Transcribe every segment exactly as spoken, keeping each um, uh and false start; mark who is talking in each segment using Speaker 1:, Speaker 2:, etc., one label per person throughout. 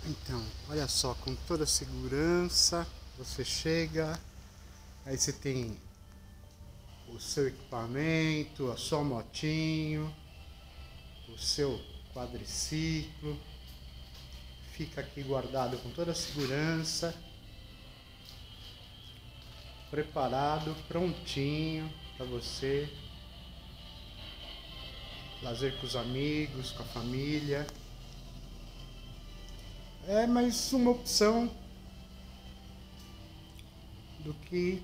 Speaker 1: Então, olha só, com toda a segurança, você chega, aí você tem o seu equipamento, a sua motinho, o seu quadriciclo, fica aqui guardado com toda a segurança, preparado, prontinho para você, lazer com os amigos, com a família. É mais uma opção do que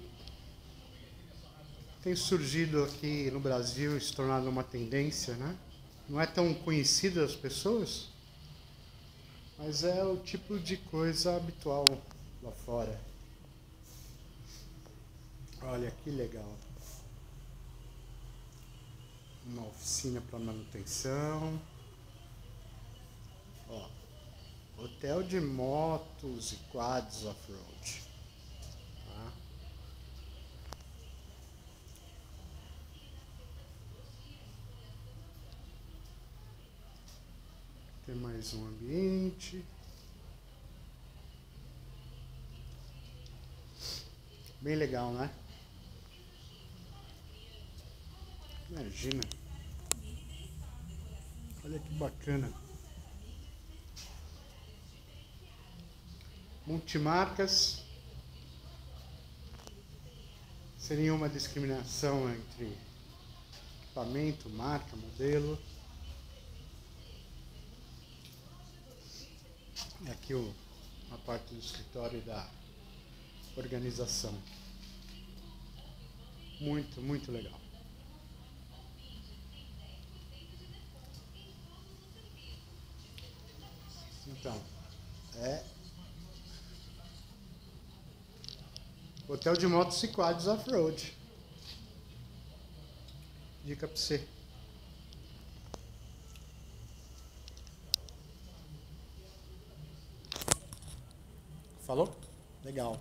Speaker 1: tem surgido aqui no Brasil e se tornado uma tendência, né? Não é tão conhecido das pessoas, mas é o tipo de coisa habitual lá fora. Olha que legal. Uma oficina para manutenção. Ó, hotel de motos e quads off-road. Tá? Tem mais um ambiente. Bem legal, né? Imagina. Olha que bacana. Multimarcas. Sem nenhuma discriminação entre equipamento, marca, modelo. E aqui o, a parte do escritório da organização. Muito, muito legal. Então, é hotel de motos e quads off-road. Dica pra você. Falou? Legal.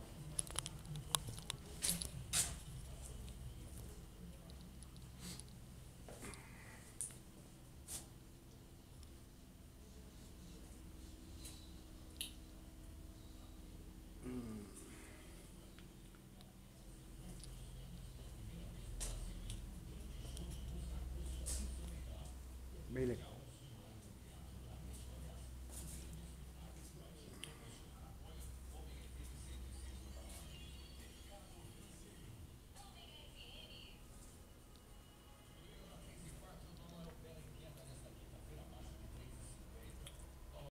Speaker 1: Bem legal.